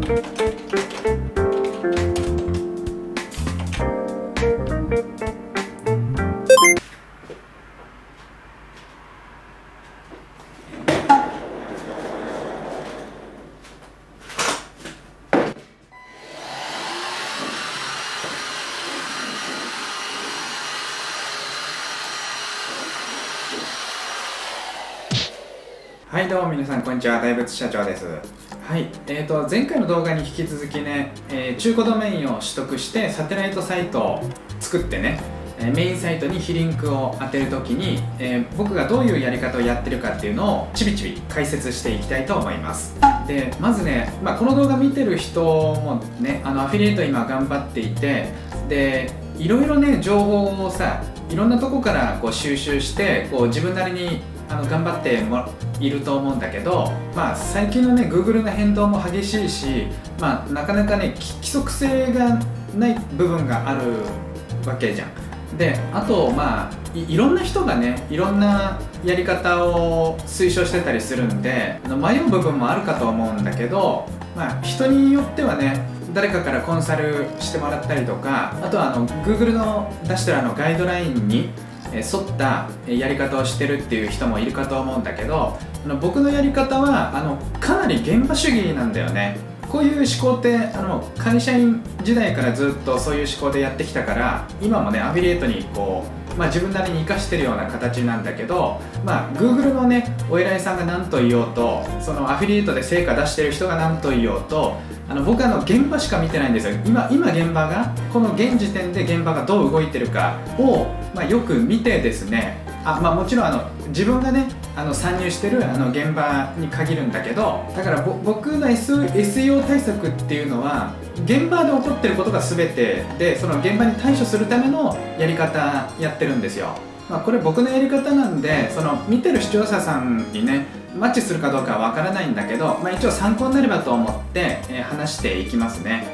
はい、どうも皆さんこんにちは、大仏社長です。はい、前回の動画に引き続きね、中古ドメインを取得してサテライトサイトを作ってね、メインサイトに非リンクを当てるときに、僕がどういうやり方をやってるかっていうのをちびちび解説していきたいと思います。でまずね、この動画見てる人もね、アフィリエイト今頑張っていて、でいろいろね情報をさ、いろんなとこからこう収集してこう自分なりに頑張っていると思うんだけど、最近のね Google の変動も激しいし、なかなかね規則性がない部分があるわけじゃん。であといろんな人がねいろんなやり方を推奨してたりするんで迷う部分もあるかと思うんだけど、人によってはね誰かからコンサルしてもらったりとか、あとはGoogle の出してるガイドラインに沿ったやり方をしてるっていう人もいるかと思うんだけど、僕のやり方はかなり現場主義なんだよね。こういう思考って会社員時代からずっとそういう思考でやってきたから、今もねアフィリエイトにこう、自分なりに活かしてるような形なんだけど、Google のねお偉いさんが何と言おうと、そのアフィリエイトで成果出してる人が何と言おうと、僕は現場しか見てないんですよ。今現場がこの現時点で現場がどう動いてるかを、よく見てですね、もちろん自分がね参入してる現場に限るんだけど、だから僕の SEO 対策っていうのは現場で起こってることが全てで、その現場に対処するためのやり方やってるんですよ。これ僕のやり方なんで、その見てる視聴者さんにねマッチするかどうかはわからないんだけど、一応参考になればと思って、話していきますね。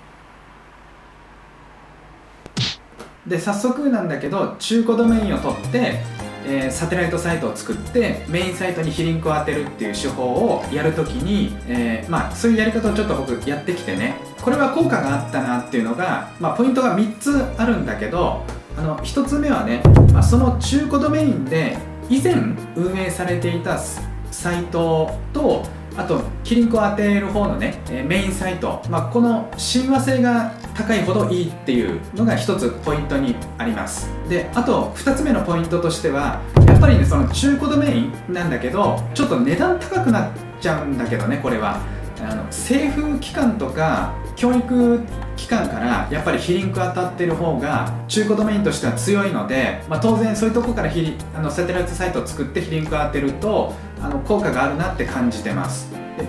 で早速なんだけど、中古ドメインを取って、サテライトサイトを作ってメインサイトに非リンクを当てるっていう手法をやるときに、そういうやり方をちょっと僕やってきてね、これは効果があったなっていうのが、ポイントが3つあるんだけど、1つ目はね、その中古ドメインで以前運営されていたサイトと、あと非リンクを当てる方のねメインサイト、この親和性が高いほどいいっていうのが1つポイントにあります。であと2つ目のポイントとしては、やっぱりねその中古ドメインなんだけど、ちょっと値段高くなっちゃうんだけどね、これは政府機関とか教育機関からやっぱり非リンク当たってる方が中古ドメインとしては強いので、当然そういうとこからサテライトサイトを作って非リンク当てると効果があるなって感じてます。で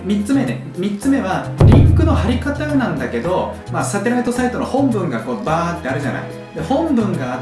3つ目はリンクの貼り方なんだけど、サテライトサイトの本文がこうバーってあるじゃない。で本文があって、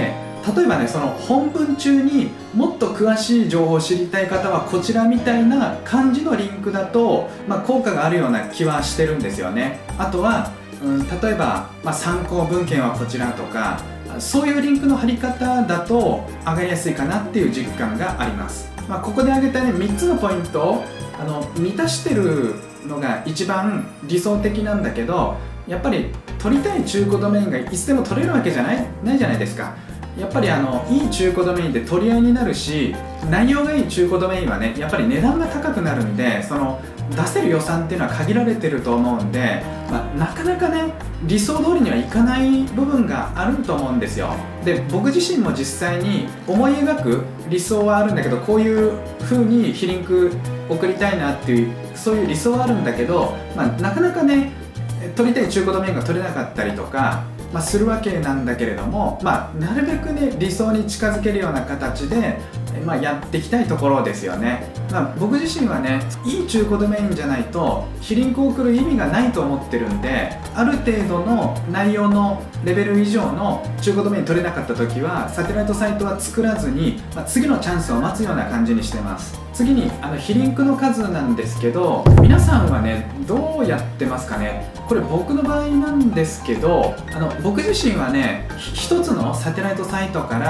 例えばねその本文中にもっと詳しい情報を知りたい方はこちらみたいな感じのリンクだと、効果があるような気はしてるんですよね。あとは、例えば、参考文献はこちらとか、そういうリンクの貼り方だと上がりやすいかなっていう実感があります。ここで挙げたね3つのポイントを満たしてるのが一番理想的なんだけど、やっぱり取りたい中古ドメインがいつでも取れるわけじゃないじゃないですか。やっぱりいい中古ドメインで取り合いになるし、内容がいい中古ドメインはねやっぱり値段が高くなるんで、その出せる予算っていうのは限られてると思うんで、なかなかね理想通りにはいかない部分があると思うんですよ。で僕自身も実際に思い描く理想はあるんだけど、こういう風に非リンク送りたいなっていうそういう理想はあるんだけど、なかなかね取りたい中古ドメインが取れなかったりとか、するわけなんだけれども、なるべくね理想に近づけるような形で、やっていきたいところですよね。僕自身はねいい中古ドメインじゃないと非リンクを送る意味がないと思ってるんで、ある程度の内容のレベル以上の中古ドメイン取れなかった時はサテライトサイトは作らずに、次のチャンスを待つような感じにしてます。次に非リンクの数なんですけど、皆さんはねどうやってますかね。これ僕の場合なんですけど、僕自身はね一つのサテライトサイトから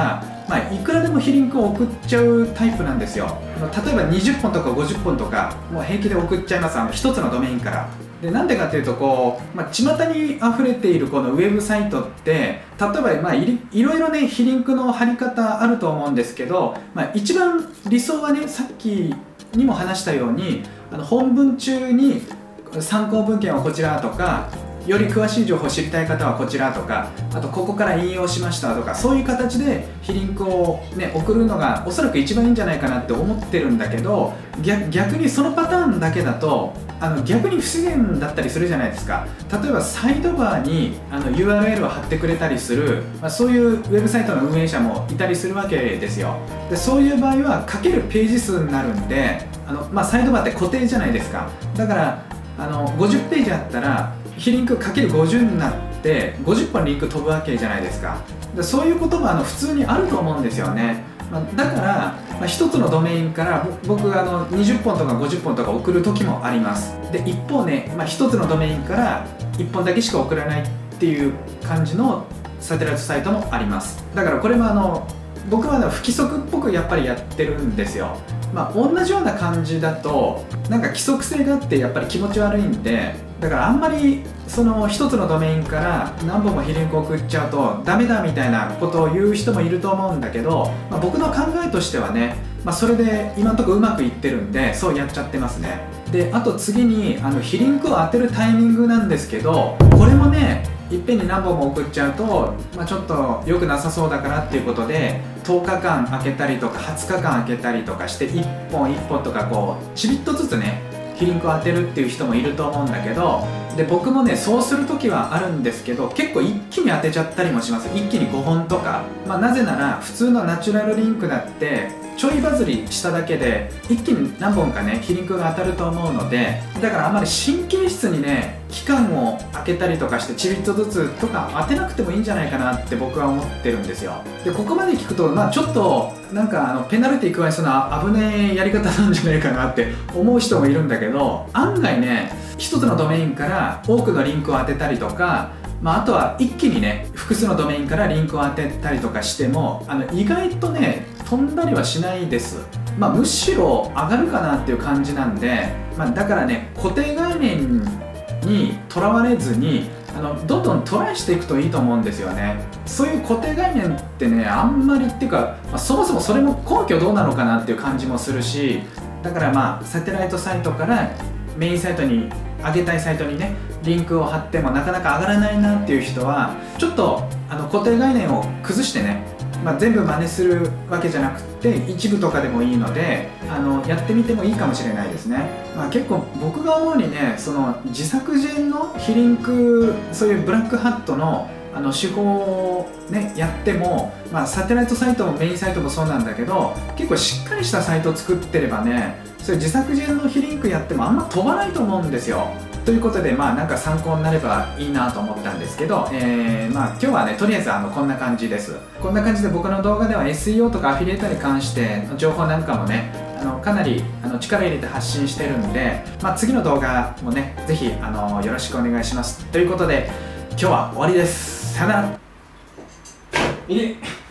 いくらでも非リンクを送っちゃうタイプなんですよ。例えば20本とか50本とかもう平気で送っちゃいます、1つのドメインから。でなんでかっていうと巷に溢れているこのウェブサイトって例えばいろいろね非リンクの貼り方あると思うんですけど、一番理想はねさっきにも話したように本文中に参考文献はこちらとか、より詳しい情報を知りたい方はこちらとか、あとここから引用しましたとか、そういう形で非リンクを、ね、送るのがおそらく一番いいんじゃないかなって思ってるんだけど、逆にそのパターンだけだと逆に不自然だったりするじゃないですか。例えばサイドバーにURL を貼ってくれたりする、そういうウェブサイトの運営者もいたりするわけですよ。でそういう場合は書けるページ数になるんでサイドバーって固定じゃないですか。だから50ページあったら非リンク ×50 になって50本リンク飛ぶわけじゃないですか。でそういうことが普通にあると思うんですよね。だから1つのドメインから僕20本とか50本とか送る時もあります。で一方ね、1つのドメインから1本だけしか送らないっていう感じのサテライトサイトもあります。だからこれも僕は不規則っぽくやっぱりやってるんですよ。同じような感じだとなんか規則性があってやっぱり気持ち悪いんで、だからあんまりその一つのドメインから何本も非リンクを送っちゃうとダメだみたいなことを言う人もいると思うんだけど、僕の考えとしてはね、それで今のところうまくいってるんでそうやっちゃってますね。であと次に非リンクを当てるタイミングなんですけど、これもねいっぺんに何本も送っちゃうと、ちょっと良くなさそうだからっていうことで10日間空けたりとか20日間空けたりとかして1本1本とかちびっとずつね非リンクを当てるっていう人もいると思うんだけど、で僕もねそうする時はあるんですけど、結構一気に当てちゃったりもします。一気に5本とか、なぜなら普通のナチュラルリンクだってちょいバズりしただけで一気に何本かね非リンクが当たると思うので、だからあんまり神経質にね期間を空けたりとかしてちびっとずつとか当てなくてもいいんじゃないかなって僕は思ってるんですよ。でここまで聞くとちょっとなんかペナルティ加えそうな危ねえやり方なんじゃないかなって思う人もいるんだけど、案外ね一つのドメインから多くのリンクを当てたりとか、あとは一気にね複数のドメインからリンクを当てたりとかしても意外とね飛んだりはしないです。むしろ上がるかなっていう感じなんで、だからね固定概念にとらわれずにどんどんトライしていくといいと思うんですよね。そういう固定概念ってねあんまりっていうか、そもそもそれも根拠どうなのかなっていう感じもするし、だからサテライトサイトからメインサイトに上げたいサイトにねリンクを貼ってもなかなか上がらないなっていう人はちょっと固定概念を崩してね、全部真似するわけじゃなくて一部とかでもいいのでやってみてもいいかもしれないですね。結構僕が思うにねその自作自演の非リンク、そういうブラックハットの手法をねやっても、サテライトサイトもメインサイトもそうなんだけど、結構しっかりしたサイトを作ってればねそういう自作自演の非リンクやってもあんま飛ばないと思うんですよ。ということでなんか参考になればいいなと思ったんですけど、今日はねとりあえずこんな感じです。こんな感じで僕の動画では SEO とかアフィリエイトに関しての情報なんかもねかなり力入れて発信してるんで、次の動画もねぜひよろしくお願いします。ということで今日は終わりです。さよなら。いいね。